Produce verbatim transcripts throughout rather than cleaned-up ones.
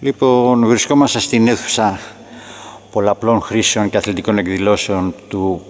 Λοιπόν, βρισκόμαστε στην αίθουσα πολλαπλών χρήσεων και αθλητικών εκδηλώσεων του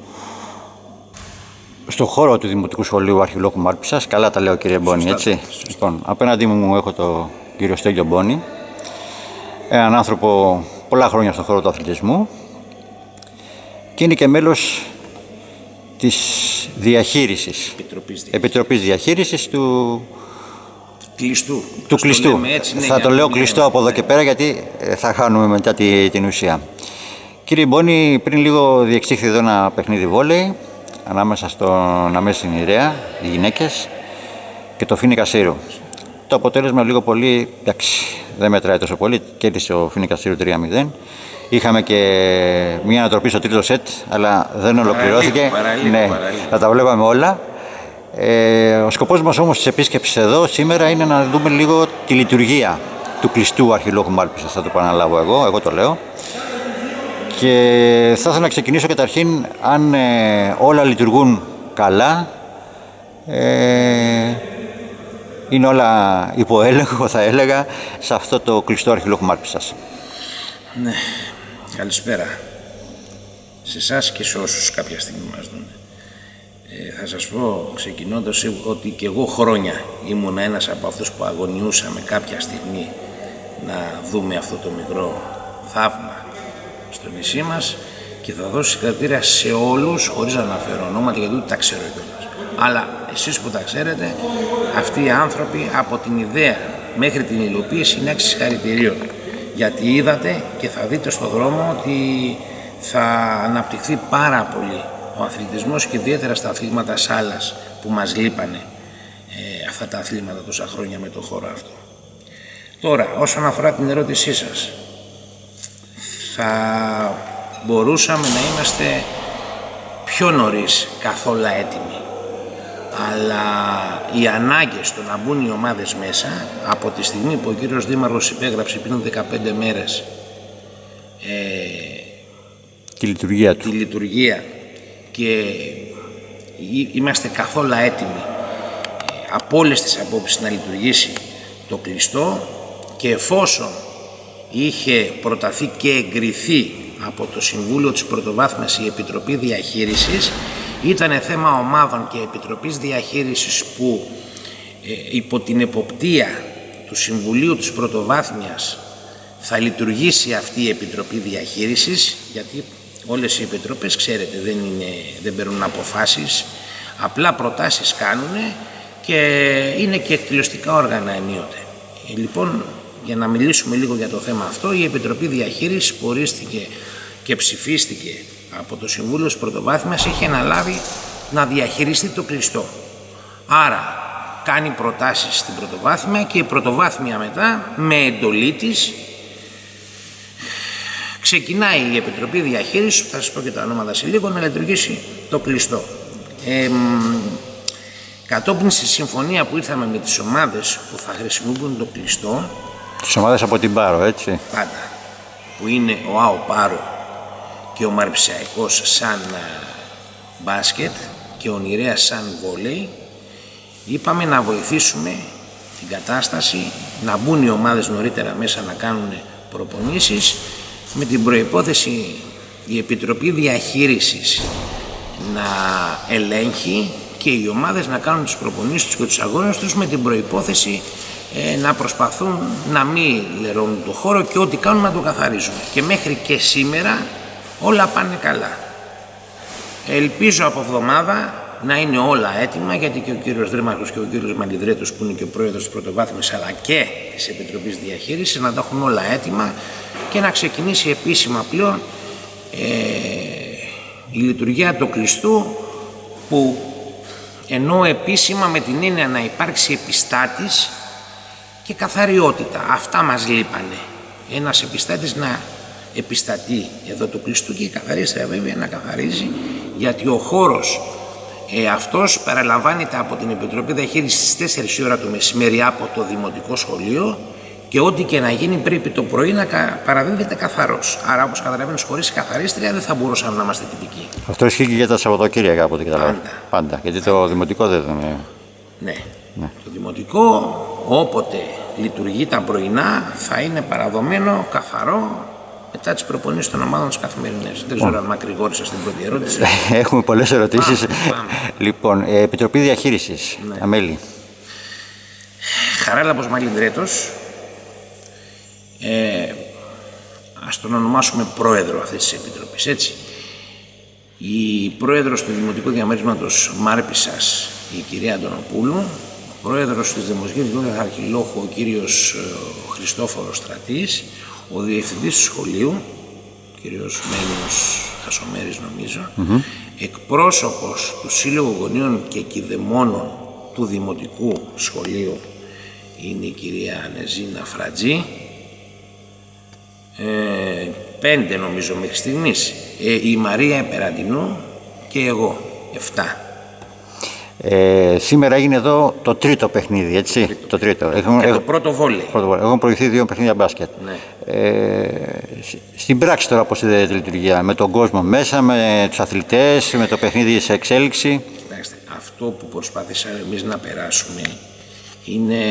στον χώρο του Δημοτικού Σχολείου Αρχιλόχου Μάλπισσας. Καλά τα λέω, κύριε Μπόνη, έτσι. Λοιπόν, απέναντί μου έχω τον κύριο Στέλιο Μπόνη, έναν άνθρωπο πολλά χρόνια στον χώρο του αθλητισμού και είναι και μέλος της διαχείρισης, Επιτροπής Διαχείρισης, Επιτροπής Διαχείρισης του κλειστού. Του κλειστού. Το έτσι, ναι, θα το λέω κλειστό από εδώ και πέρα, γιατί θα χάνουμε μετά την ουσία. Κύριε Μπόνη, πριν λίγο διεξήχθη εδώ ένα παιχνίδι βόλεϊ ανάμεσα στον Αμέσιν Ηρέα, οι γυναίκες, και το Φοίνικα Σύρου. Το αποτέλεσμα λίγο πολύ, εντάξει, δεν μετράει τόσο πολύ, κέρδισε ο Φοίνικα Σύρου τρία μηδέν. Είχαμε και μια ανατροπή στο τρίτο σετ, αλλά δεν ολοκληρώθηκε. Παραλίγο, ναι, παραλίγο. θα τα βλέπαμε όλα. Ε, ο σκοπός μας όμως της επίσκεψης εδώ σήμερα είναι να δούμε λίγο τη λειτουργία του κλειστού Αρχιλόχου Μάλπισσας. Θα το επαναλάβω εγώ, εγώ το λέω. Και θα ήθελα να ξεκινήσω καταρχήν αν ε, όλα λειτουργούν καλά, ε, είναι όλα υπό έλεγχο, θα έλεγα, σε αυτό το κλειστό Αρχιλόχου Μάλπισσας. Ναι, καλησπέρα σε εσάς και σε όσους κάποια στιγμή μας δουν. Ε, θα σας πω ξεκινώντας ότι και εγώ χρόνια ήμουν ένας από αυτούς που αγωνιούσαμε κάποια στιγμή να δούμε αυτό το μικρό θαύμα στο νησί μας, και θα δώσω συγχαρητήρια σε όλους χωρίς να αναφέρω ονόματα, γιατί ούτε τα ξέρω κιόλας. Αλλά εσείς που τα ξέρετε, αυτοί οι άνθρωποι από την ιδέα μέχρι την υλοποίηση είναι άξιοι συγχαρητηρίων, γιατί είδατε και θα δείτε στον δρόμο ότι θα αναπτυχθεί πάρα πολύ ο αθλητισμός και ιδιαίτερα στα αθλήματα σάλας που μας λείπανε ε, αυτά τα αθλήματα τόσα χρόνια με το χώρο αυτό. Τώρα, όσον αφορά την ερώτησή σας, θα μπορούσαμε να είμαστε πιο νωρίς καθόλου έτοιμοι, αλλά οι ανάγκες το να μπουν οι ομάδες μέσα από τη στιγμή που ο κύριος Δήμαρχος υπέγραψε πριν δεκαπέντε μέρες ε, Τη λειτουργία του. τη λειτουργία και είμαστε καθόλου έτοιμοι από όλες τις απόψεις να λειτουργήσει το κλειστό, και εφόσον είχε προταθεί και εγκριθεί από το Συμβούλιο της Πρωτοβάθμιας η Επιτροπή Διαχείρισης, ήταν θέμα ομάδων και Επιτροπής Διαχείρισης που ε, υπό την εποπτεία του Συμβουλίου της Πρωτοβάθμιας θα λειτουργήσει αυτή η Επιτροπή Διαχείρισης, γιατί όλες οι επιτροπές, ξέρετε, δεν, είναι, δεν παίρνουν αποφάσεις, απλά προτάσεις κάνουν και είναι και εκτελεστικά όργανα ενίοτε. Ε, λοιπόν, για να μιλήσουμε λίγο για το θέμα αυτό, η Επιτροπή Διαχείρισης που ορίστηκε και ψηφίστηκε από το Συμβούλιο της Πρωτοβάθμιας είχε αναλάβει να διαχειριστεί το κλειστό. Άρα κάνει προτάσεις στην Πρωτοβάθμια και η Πρωτοβάθμια μετά με εντολή της ξεκινάει η Επιτροπή Διαχείρισης, θα σας πω και τα ονόματα σε λίγο, να λειτουργήσει το κλειστό. Ε, κατόπιν στη συμφωνία που ήρθαμε με τις ομάδες που θα χρησιμοποιούν το κλειστό, Τις ομάδες από την Πάρο, έτσι. πάντα, που είναι ο ΑΟ Πάρο και ο Μαρπισσιακός σαν μπάσκετ και ο Νηρέας σαν βόλεϊ, είπαμε να βοηθήσουμε την κατάσταση, να μπουν οι ομάδες νωρίτερα μέσα να κάνουν προπονήσεις, με την προϋπόθεση η Επιτροπή Διαχείρισης να ελέγχει και οι ομάδες να κάνουν τις προπονήσεις τους και τους αγώνες τους, με την προϋπόθεση ε, να προσπαθούν να μην λερώνουν το χώρο και ό,τι κάνουν να το καθαρίζουν. Και μέχρι και σήμερα όλα πάνε καλά. Ελπίζω από εβδομάδα να είναι όλα έτοιμα, γιατί και ο κύριος Δήμαρχος και ο κύριος Μαλιδρέτος, που είναι και ο πρόεδρος της Πρωτοβάθμιας αλλά και της Επιτροπής Διαχείρισης, να τα έχουν όλα έτοιμα και να ξεκινήσει επίσημα πλέον ε, η λειτουργία του κλειστού, που ενώ επίσημα με την έννοια να υπάρξει επιστάτης και καθαριότητα. Αυτά μας λείπανε. Ένας επιστάτης να επιστατεί εδώ το κλειστού και η καθαρίστρια βέβαια να καθαρίζει, γιατί ο χώρος ε, αυτός παραλαμβάνεται από την Επιτροπή Διαχείρισης στις τέσσερις η ώρα το μεσημέρι από το Δημοτικό Σχολείο, και ό,τι και να γίνει πρέπει το πρωί να παραδίδεται καθαρός. Άρα, όπως καταλαβαίνεις, χωρίς καθαρίστρια δεν θα μπορούσαμε να είμαστε τυπικοί. Αυτό ισχύει και για τα Σαββατοκύριακα, από ό,τι καταλαβαίνω. Πάντα. Πάντα. Γιατί το δημοτικό δεν είναι. Ναι. ναι. Το δημοτικό, όποτε λειτουργεί τα πρωινά, θα είναι παραδομένο, καθαρό, μετά τις προπονήσεις των ομάδων τις καθημερινές. Δεν ξέρω αν μακρηγόρησα στην πρώτη ερώτηση. Έχουμε πολλές ερωτήσεις. Πάμε, πάμε. Λοιπόν, ε, Επιτροπή Διαχείρισης, ναι. τα μέλη. Χαράλαμπος Μαλινδρέτος, ε, ας τον ονομάσουμε πρόεδρο αυτής της Επιτροπής, έτσι. Η πρόεδρος του Δημοτικού Διαμέρισματος Μάρπισσας, η κυρία Αντωνοπούλου, ο πρόεδρος του Δημοτικού Αρχιλόχου, ο κύριος Χριστόφορος Στρατής, ο διευθυντής του σχολείου, ο κύριος Μένιος Χασομέρης νομίζω, mm-hmm. εκπρόσωπος του Σύλλογου Γονείων και Κηδεμόνων του Δημοτικού Σχολείου είναι η κυρία Νεζίνα Φρατζή, ε, πέντε νομίζω μέχρι στιγμής, ε, η Μαρία Επεραντινού και εγώ, εφτά. Ε, σήμερα έγινε εδώ το τρίτο παιχνίδι, έτσι. Τρίτο. Το τρίτο. Έχουν, και έχουν, το πρώτο βόλεϊ. Έχουν προηγηθεί δύο παιχνίδια μπάσκετ. Ναι. Ε, στην πράξη τώρα πώς είδατε τη λειτουργία, με τον κόσμο μέσα, με τους αθλητές, με το παιχνίδι σε εξέλιξη. Κοιτάξτε, αυτό που προσπάθησαμε εμείς να περάσουμε είναι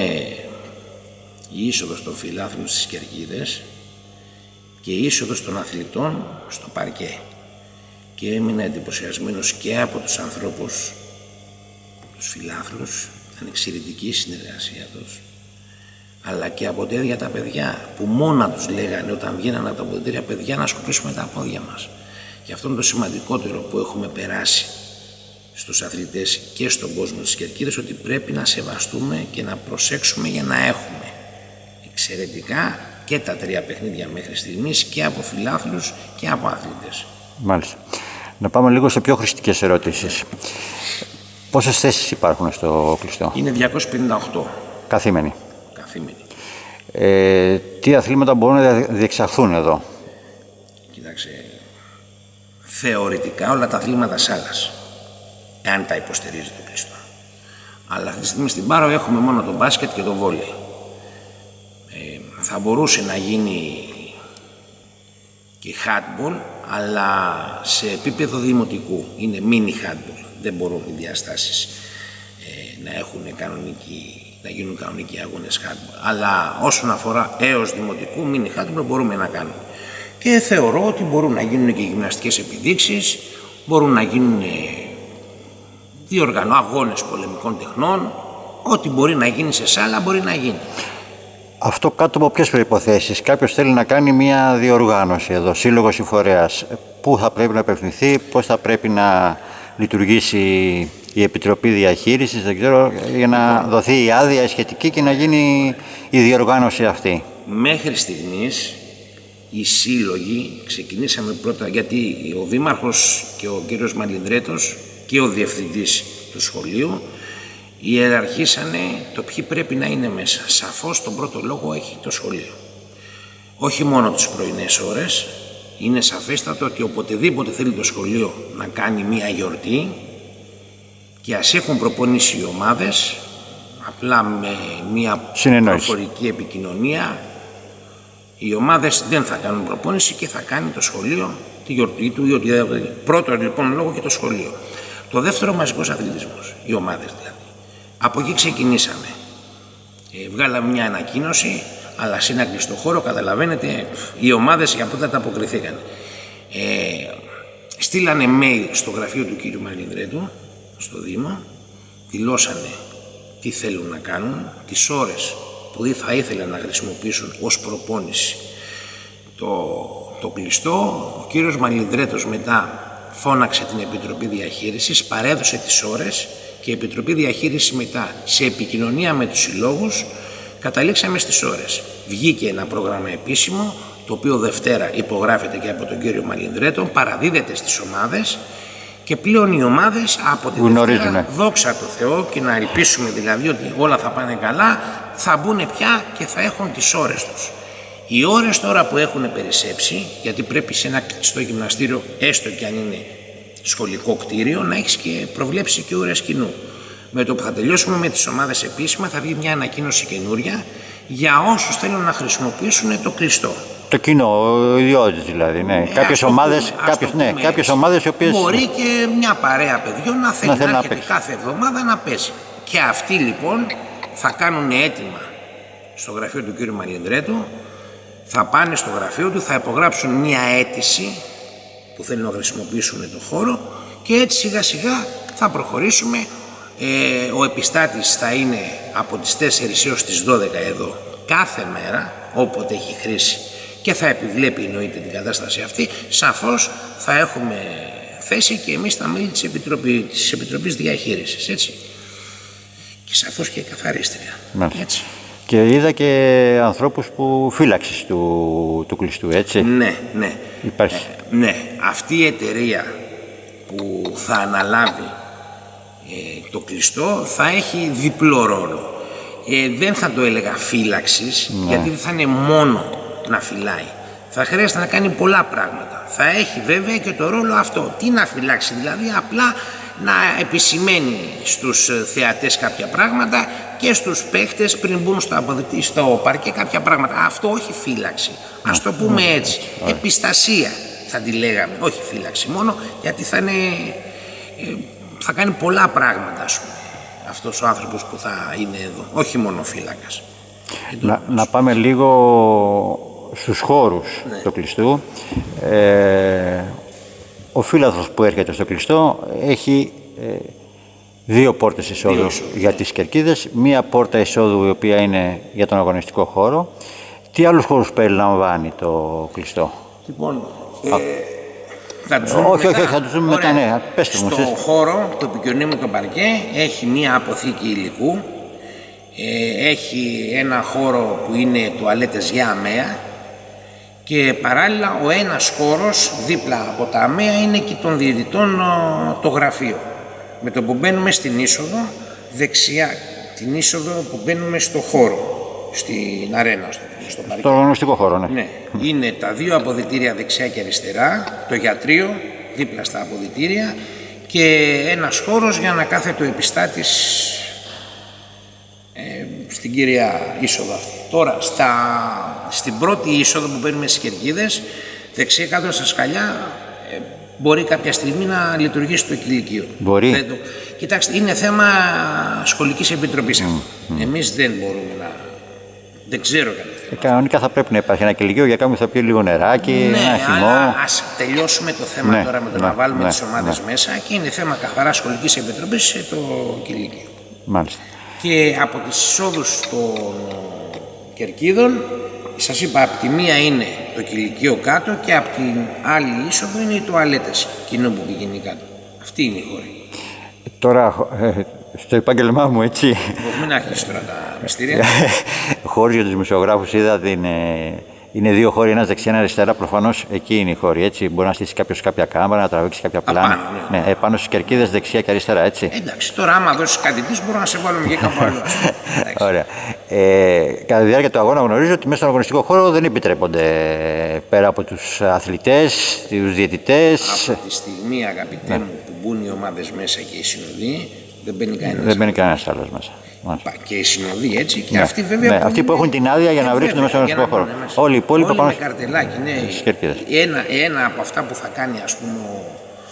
η είσοδος των φιλάθλων στις κερκίδες και η είσοδος των αθλητών στο παρκέ. Και έμεινα εντυπωσιασμένος και από τους ανθρώπους, τους φιλάθλους, ήταν εξαιρετική η συνεργασία τους, αλλά και από τα ίδια τα παιδιά που μόνα τους λέγανε όταν βγαίνανε από τα ποδητήρια, παιδιά, να σκουπίσουμε τα πόδια μας. Και αυτό είναι το σημαντικότερο που έχουμε περάσει στους αθλητές και στον κόσμο της κερκίδας, ότι πρέπει να σεβαστούμε και να προσέξουμε για να έχουμε εξαιρετικά και τα τρία παιχνίδια μέχρι στιγμής και από φιλάθλους και από αθλητές. Μάλιστα. Να πάμε λίγο σε πιο χρηστικές ερωτήσεις. Πόσες θέσεις υπάρχουν στο κλειστό? Είναι διακόσιες πενήντα οκτώ. Καθήμενοι. Καθήμενοι. Ε, τι αθλήματα μπορούν να διεξαχθούν εδώ? Κοίταξε, θεωρητικά όλα τα αθλήματα σάλας, εάν τα υποστηρίζει το κλειστό. Αλλά αυτή τη στιγμή στην Πάρο έχουμε μόνο το μπάσκετ και το βόλεϊ. Ε, θα μπορούσε να γίνει και handball, αλλά σε επίπεδο δημοτικού. Είναι mini handball. Δεν μπορούν οι διαστάσεις ε, να έχουν κανονική, να γίνουν κανονικοί αγώνες handball. Αλλά όσον αφορά έως δημοτικού, mini handball μπορούμε να κάνουμε. Και θεωρώ ότι μπορούν να γίνουν και γυμναστικές επιδείξεις, μπορούν να γίνουν διοργανώ αγώνες πολεμικών τεχνών, ό,τι μπορεί να γίνει σε σάλα μπορεί να γίνει. Αυτό κάτω από ποιες προϋποθέσεις? Κάποιος θέλει να κάνει μια διοργάνωση εδώ, σύλλογος ή φορέας. Πού θα πρέπει να απευθυνθεί, πώς θα πρέπει να λειτουργήσει η Επιτροπή Διαχείρισης, δεν ξέρω, για να δοθεί η άδεια σχετική και να γίνει η διοργάνωση αυτή? Μέχρι στιγμής οι σύλλογοι ξεκινήσαμε πρώτα, γιατί ο Δήμαρχος και ο κύριος Μαλινδρέτος και ο Διευθυντής του σχολείου ιεραρχήσανε το ποιοι πρέπει να είναι μέσα. Σαφώς τον πρώτο λόγο έχει το σχολείο. Όχι μόνο τις πρωινές ώρες, είναι σαφέστατο ότι οποτεδήποτε θέλει το σχολείο να κάνει μία γιορτή και ας έχουν προπονήσει οι ομάδες, απλά με μία προφορική επικοινωνία, οι ομάδες δεν θα κάνουν προπόνηση και θα κάνει το σχολείο τη γιορτή του ή οτιδήποτε. Πρώτο λοιπόν λόγο και το σχολείο. Το δεύτερο, μαζικός αθλητισμός, οι ομάδες δηλαδή. Από εκεί ξεκινήσαμε. Ε, βγάλαμε μια ανακοίνωση, αλλά σε ένα κλειστό χώρο, καταλαβαίνετε, οι ομάδες για πότε τα αποκριθήκαν. Ε, στείλανε mail στο γραφείο του κύριου Μαλινδρέτου, στο Δήμο, δηλώσανε τι θέλουν να κάνουν, τις ώρες που θα ήθελαν να χρησιμοποιήσουν ως προπόνηση το, το κλειστό. Ο κύριος Μαλινδρέτος μετά φώναξε την Επιτροπή Διαχείρισης, παρέδωσε τις ώρες και η Επιτροπή Διαχείρισης μετά, σε επικοινωνία με τους συλλόγους, καταλήξαμε στις ώρες. Βγήκε ένα πρόγραμμα επίσημο, το οποίο Δευτέρα υπογράφεται και από τον κύριο Μαλινδρέτο, παραδίδεται στις ομάδες και πλέον οι ομάδες από τη Δευτέρα, δόξα τω Θεώ, και να ελπίσουμε δηλαδή ότι όλα θα πάνε καλά, θα μπουν πια και θα έχουν τις ώρες τους. Οι ώρες τώρα που έχουν περισσέψει, γιατί πρέπει σε ένα κλειστό γυμναστήριο, έστω και αν είναι σχολικό κτίριο, να έχεις και προβλέψει και ώρες κοινού. Με το που θα τελειώσουμε με τις ομάδες επίσημα, θα βγει μια ανακοίνωση καινούρια για όσους θέλουν να χρησιμοποιήσουν το κλειστό. Το κοινό, ο ιδιώτης δηλαδή, ναι. Ε, κάποιες ομάδες, κάποιες, ναι, κάποιες ομάδες οι οποίες... Μπορεί και μια παρέα παιδιών να θέλει να, να έρχεται κάθε εβδομάδα να πέσει. Και αυτοί λοιπόν θα κάνουν έτοιμα στο γραφείο του κύριου Μαλινδρέτου, θα πάνε στο γραφείο του, θα υπογράψουν μια αίτηση που θέλουν να χρησιμοποιήσουν το χώρο και έτσι σιγά σιγά θα προχωρήσουμε. Ε, ο επιστάτης θα είναι από τις τέσσερις έως τις δώδεκα εδώ κάθε μέρα, όποτε έχει χρήση, και θα επιβλέπει εννοείται την κατάσταση αυτή. Σαφώς θα έχουμε θέση και εμείς τα μέλη της, Επιτροπή, της Επιτροπής Διαχείρισης, έτσι. Και σαφώς και η καθαρίστρια. Έτσι. Και είδα και ανθρώπους που φύλαξης του, του κλειστού, έτσι. Ναι, ναι. Υπάρχει. Ε, ναι, αυτή η εταιρεία που θα αναλάβει ε, το κλειστό θα έχει διπλό ρόλο. Ε, δεν θα το έλεγα φύλαξης, ναι, γιατί δεν θα είναι μόνο να φυλάει. Θα χρειάζεται να κάνει πολλά πράγματα. Θα έχει βέβαια και το ρόλο αυτό. Τι να φυλάξει, δηλαδή απλά να επισημαίνει στους θεατές κάποια πράγματα και στους παίχτες πριν μπουν στο, αποδεκτή, στο παρκέ κάποια πράγματα. Αυτό όχι φύλαξη. Ας το πούμε έτσι. Επιστασία θα τη λέγαμε. Όχι φύλαξη μόνο, γιατί θα, είναι, θα κάνει πολλά πράγματα, ας πούμε, αυτός ο άνθρωπος που θα είναι εδώ. Όχι μόνο φύλακας. Να, να πάμε λίγο στους χώρους, ναι, του κλειστού. Ε, ο φύλαθρος που έρχεται στο κλειστό έχει ε, δύο πόρτες εισόδου, δύο, για ναι, τις κερκίδες, μία πόρτα εισόδου η οποία είναι για τον αγωνιστικό χώρο. Τι άλλους χώρους περιλαμβάνει το κλειστό? Λοιπόν, ε, Α, θα τους δούμε όχι, μετά. όχι, θα τους δούμε μετά, ναι. Πέστε μου. Στο χώρο που επικοινωνεί με το παρκέ έχει μία αποθήκη υλικού, ε, έχει ένα χώρο που είναι τουαλέτες για αμαία και παράλληλα ο ένας χώρος δίπλα από τα αμαία είναι και των διαιτητών το γραφείο. Με το που μπαίνουμε στην είσοδο, δεξιά την είσοδο που μπαίνουμε στο χώρο, στην αρένα, στο, στο παρκέ. Το γνωστικό χώρο, ναι. Ναι. Είναι τα δύο αποδυτήρια δεξιά και αριστερά, το γιατρείο δίπλα στα αποδυτήρια και ένας χώρος για να κάθεται ο επιστάτης ε, στην κύρια είσοδο αυτή. Τώρα, στα, στην πρώτη είσοδο που μπαίνουμε στις κερκίδες, δεξιά κάτω στα σκαλιά, ε, μπορεί κάποια στιγμή να λειτουργήσει το κηλικείο. Μπορεί. Δεν το... Κοιτάξτε, είναι θέμα σχολικής επιτροπής αυτό. Mm, mm. Εμείς δεν μπορούμε να... Δεν ξέρω κάτι θέμα. Κανονικά θα πρέπει να υπάρχει ένα κηλικείο για κάποιον που θα πιει λίγο νεράκι, ναι, ένα χυμό. Αλλά ας τελειώσουμε το θέμα, ναι, τώρα με το ναι, να βάλουμε, ναι, τις ομάδες, ναι, μέσα, και είναι θέμα καθαρά σχολικής επιτροπής σε το κηλικείο. Μάλιστα. Και από τις εισόδους των κερκίδων, σας είπα, από τη μία είναι το κηλικείο κάτω και από την άλλη είσοδο είναι οι τουαλέτες, κοινό που πηγαίνει κάτω. Αυτή είναι η χώρη. Τώρα, ε, στο επάγγελμά μου, έτσι. Μην αρχίσεις τώρα τα μυστήρια. Χώροι για τους δημοσιογράφους είδα ότι είναι, είναι δύο χώροι, ένας δεξιά, ένα αριστερά. Προφανώς εκεί είναι η χώρη, έτσι. Μπορεί να στήσει κάποιος κάποια κάμερα, να τραβήξει κάποια πλάνα. Απάνω, ναι. Ναι, επάνω στις κερκίδες δεξιά και αριστερά, έτσι. Εντάξει, τώρα άμα δώσεις κάτι της, μπορώ να σε βάλουμε και κάπου άλλο. Ωραία. Ε, κατά τη διάρκεια του αγώνα γνωρίζω ότι μέσα στον αγωνιστικό χώρο δεν επιτρέπονται, πέρα από τους αθλητές, τους διαιτητές. Από τη στιγμή, αγαπητέ, ναι, μου, που μπουν οι ομάδες μέσα και οι συνοδοί, δεν μπαίνει κανένας. Δεν μπαίνει κανένας άλλος μέσα. Μάλιστα. Και οι συνοδοί, έτσι, και ναι, αυτοί βέβαια. Ναι, που αυτοί είναι... που έχουν την άδεια για να βρίσκονται μέσα στον αγωνιστικό χώρο. Όλοι οι υπόλοιποι πάνω. Με καρτελάκι, ναι. Ένα, ένα από αυτά που θα κάνει, ας πούμε, ο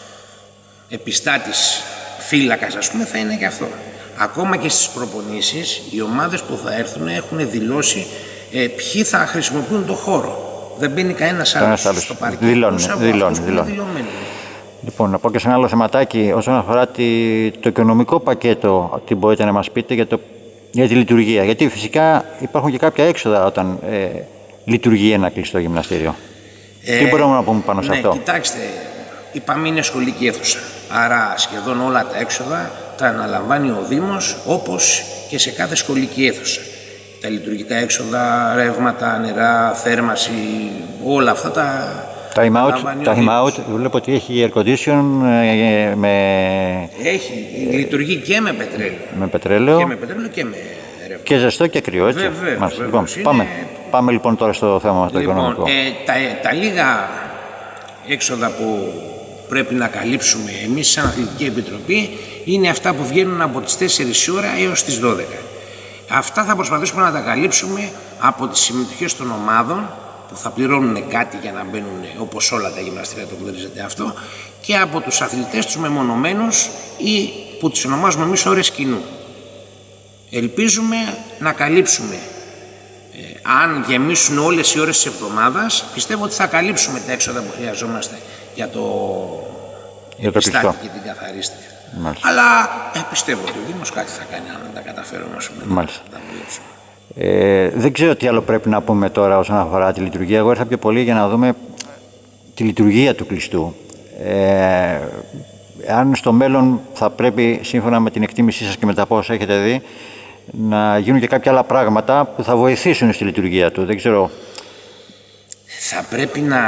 επιστάτης φύλακας, ας πούμε, θα είναι και αυτό. Ακόμα και στις προπονήσεις, οι ομάδες που θα έρθουν έχουν δηλώσει ε, ποιοι θα χρησιμοποιούν το χώρο. Δεν μπαίνει κανένας άλλος στο παρκέ. Δηλώνει, δηλώνει, δηλώνει. Λοιπόν, να πω και σε ένα άλλο θεματάκι όσον αφορά τη, το οικονομικό πακέτο, τι μπορείτε να μας πείτε για, το, για τη λειτουργία. Γιατί φυσικά υπάρχουν και κάποια έξοδα όταν ε, λειτουργεί ένα κλειστό γυμναστήριο. Ε, τι μπορούμε να πούμε πάνω σε ναι, αυτό? Κοιτάξτε, είπαμε είναι σχολική αίθουσα. Άρα σχεδόν όλα τα έξοδα τα αναλαμβάνει ο Δήμος, όπως και σε κάθε σχολική αίθουσα. Τα λειτουργικά έξοδα, ρεύματα, νερά, θέρμαση, όλα αυτά τα... Time out, time out, βλέπω ότι έχει air condition ε, με... Έχει, ε, λειτουργεί και με πετρέλαιο. Με πετρέλαιο. Και με πετρέλαιο και με ρεύμα. Και ζεστό και κρύο, έτσι. Βεβαίως, Μάλιστα, βεβαίως. Λοιπόν, Είναι... πάμε, πάμε λοιπόν τώρα στο θέμα μας το λοιπόν, οικονομικό. Ε, τα, τα λίγα έξοδα που πρέπει να καλύψουμε εμείς σαν Αθλητική Επιτροπή είναι αυτά που βγαίνουν από τις τέσσερις η ώρα έως τις δώδεκα. Αυτά θα προσπαθήσουμε να τα καλύψουμε από τις συμμετοχές των ομάδων που θα πληρώνουν κάτι για να μπαίνουν, όπως όλα τα γυμναστήρια το γνωρίζετε αυτό, και από τους αθλητές τους μεμονωμένους ή που τους ονομάζουμε εμείς ώρες κοινού. Ελπίζουμε να καλύψουμε Ε, αν γεμίσουν όλες οι ώρες της εβδομάδας, πιστεύω ότι θα καλύψουμε τα έξοδα που χρειαζόμαστε για το, για το πιστάτη και την καθαρίστρια. Μάλιστα. Αλλά ε, πιστεύω ότι ο Δήμος κάτι θα κάνει αν τα καταφέρουμε να τα δουλέψουμε. Ε, δεν ξέρω τι άλλο πρέπει να πούμε τώρα όσον αφορά τη λειτουργία. Εγώ ήρθα πιο πολύ για να δούμε τη λειτουργία του κλειστού. Ε, αν στο μέλλον θα πρέπει, σύμφωνα με την εκτίμησή σας και με τα πόσα έχετε δει, να γίνουν και κάποια άλλα πράγματα που θα βοηθήσουν στη λειτουργία του. Δεν ξέρω. Θα πρέπει να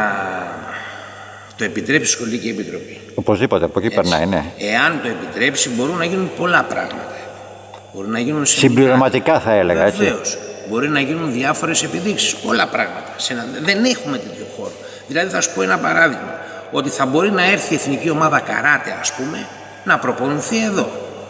το επιτρέψει η Σχολική Επιτροπή. Οπωσδήποτε, από εκεί Έτσι. περνάει, ναι. Εάν το επιτρέψει, μπορούν να γίνουν πολλά πράγματα. Μπορεί να γίνουν συμπληρωματικά, θα έλεγα. Βεβαίως. Μπορεί να γίνουν διάφορες επιδείξεις. Πολλά πράγματα. Δεν έχουμε τέτοιο χώρο. Δηλαδή, θα σου πω ένα παράδειγμα. Ότι θα μπορεί να έρθει η εθνική ομάδα καράτε, ας πούμε, να προπονηθεί εδώ.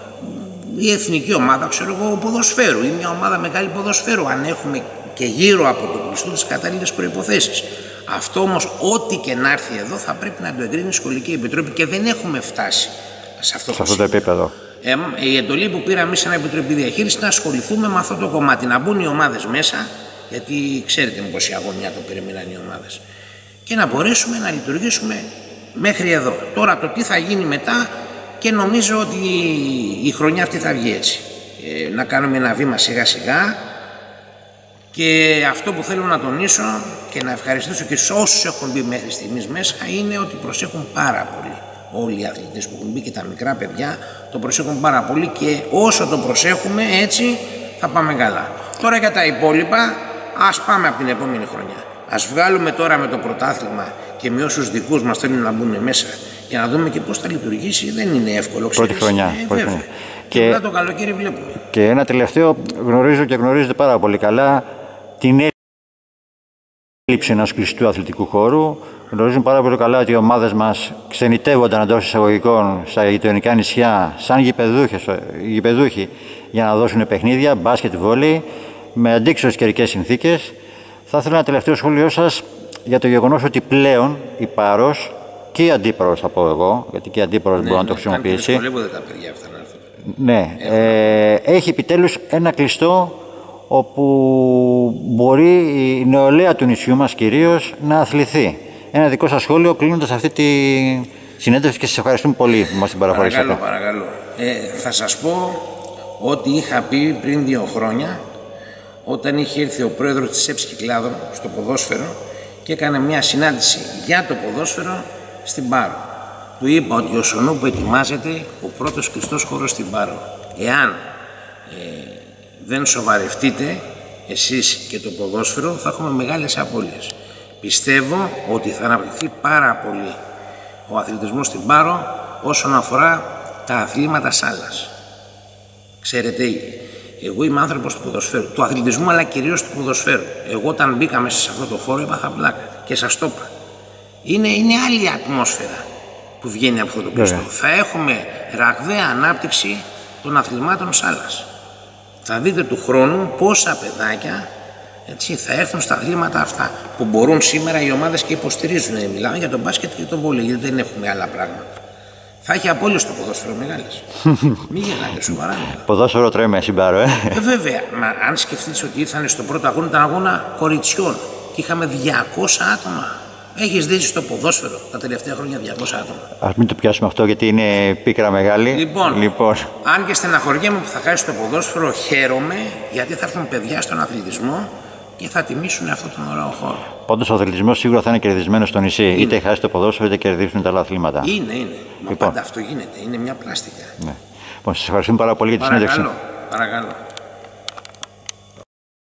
Η εθνική ομάδα, ξέρω εγώ, ποδοσφαίρου ή μια ομάδα μεγάλη ποδοσφαίρου, αν έχουμε και γύρω από το κλειστό τις κατάλληλες προϋποθέσεις. Αυτό όμως, ό,τι και να έρθει εδώ, θα πρέπει να το εγκρίνει η Σχολική Επιτροπή και δεν έχουμε φτάσει σε αυτό, σε αυτό το επίπεδο. Ε, η εντολή που πήραμε εμείς σαν Επιτροπή Διαχείρισης να ασχοληθούμε με αυτό το κομμάτι, να μπουν οι ομάδες μέσα, γιατί ξέρετε με πόση αγωνία το περιμέναν οι ομάδες, και να μπορέσουμε να λειτουργήσουμε μέχρι εδώ. Τώρα το τι θα γίνει μετά, και νομίζω ότι η χρονιά αυτή θα βγει έτσι. Ε, να κάνουμε ένα βήμα σιγά σιγά, και αυτό που θέλω να τονίσω και να ευχαριστήσω και σε όσους έχουν μπει μέχρι στιγμής μέσα είναι ότι προσέχουν πάρα πολύ. Όλοι οι αθλητές που έχουν μπει και τα μικρά παιδιά το προσέχουν πάρα πολύ, και όσο το προσέχουμε έτσι θα πάμε καλά. Τώρα για τα υπόλοιπα ας πάμε από την επόμενη χρονιά. Ας βγάλουμε τώρα με το πρωτάθλημα και με όσους δικούς μας θέλουν να μπουν μέσα για να δούμε και πώς θα λειτουργήσει. Δεν είναι εύκολο. Πρώτη χρονιά. Ε, πρώτη χρονιά. Και, και μετά το καλοκαίρι βλέπουμε. Και ένα τελευταίο, γνωρίζω και γνωρίζετε πάρα πολύ καλά την έλλειψη ενός κλειστού αθλητικού χώρου. Γνωρίζουν πάρα πολύ καλά ότι οι ομάδες μας ξενιτεύονταν εντός εισαγωγικών στα γειτονικά νησιά σαν γηπεδούχοι για να δώσουν παιχνίδια, μπάσκετ, βόλεϊ, με αντίξωες καιρικές συνθήκες. Θα ήθελα ένα τελευταίο σχόλιο σας για το γεγονός ότι πλέον η Πάρος και η Αντίπαρος, θα πω εγώ, γιατί και η Αντίπαρος ναι, μπορεί ναι, να το χρησιμοποιήσει. Δυσκολεύονται τα παιδιά αυτά να έρθουν. Ναι, ε, έχει επιτέλους ένα κλειστό όπου μπορεί η νεολαία του νησιού μας κυρίως να αθληθεί. Ένα δικό σας σχόλιο κλείνοντας αυτή τη συνέντευξη, και σας ευχαριστούμε πολύ που μας την παραχωρήσατε. Παρακαλώ, παρακαλώ. Ε, θα σας πω ότι είχα πει πριν δύο χρόνια, όταν είχε έρθει ο πρόεδρος της ΕΠΣ Κυκλάδων στο ποδόσφαιρο και έκανε μια συνάντηση για το ποδόσφαιρο στην Πάρο. Του είπα ότι ο Σονούπου ετοιμάζεται ο πρώτος κλειστός χώρος στην Πάρο. Εάν ε, δεν σοβαρευτείτε εσείς και το ποδόσφαιρο, θα έχουμε μεγάλες απώλειες. Πιστεύω ότι θα αναπτυχθεί πάρα πολύ ο αθλητισμός στην Πάρο όσον αφορά τα αθλήματα σάλας. Ξέρετε, εγώ είμαι άνθρωπος του ποδοσφαίρου, του αθλητισμού, αλλά κυρίως του ποδοσφαίρου. Εγώ όταν μπήκα μέσα σε αυτό το χώρο έπαθα πλάκα και σας το είπα. Είναι, είναι άλλη ατμόσφαιρα που βγαίνει από αυτό το κλειστό. Θα έχουμε ραγδαία ανάπτυξη των αθλημάτων σάλας. Θα δείτε του χρόνου πόσα παιδάκια έτσι, θα έρθουν στα αθλήματα αυτά που μπορούν σήμερα οι ομάδες και υποστηρίζουν. Μιλάμε για τον μπάσκετ και τον βόλεϊ, γιατί δεν έχουμε άλλα πράγματα. Θα έχει απόλυες το ποδόσφαιρο μεγάλες. Μην γελάτε, σοβαρά. Ποδόσφαιρο τρέμε, συμπάρω, ε. ε. Βέβαια, μα αν σκεφτείτε ότι ήρθαν στο πρώτο αγώνα, ήταν αγώνα κοριτσιών και είχαμε διακόσια άτομα. Έχεις δει στο ποδόσφαιρο τα τελευταία χρόνια διακόσια άτομα. Ας μην το πιάσουμε αυτό, γιατί είναι πίκρα μεγάλη. Λοιπόν, λοιπόν. αν και στεναχωριέμαι που θα χάσει το ποδόσφαιρο, χαίρομαι, γιατί θα έρθουν παιδιά στον αθλητισμό και θα τιμήσουν αυτόν τον ωραίο χώρο. Πάντως ο αθλητισμός σίγουρα θα είναι κερδισμένος στο νησί. Είναι. Είτε χάσει το ποδόσφαιρο, είτε κερδίσουν τα άλλα αθλήματα. Είναι, είναι. Μα λοιπόν. Πάντα αυτό γίνεται. Είναι μια πλάστικα. Ναι. Λοιπόν, σας ευχαριστούμε πάρα πολύ για τη συνέντευξη. Παρακαλώ. Παρακαλώ.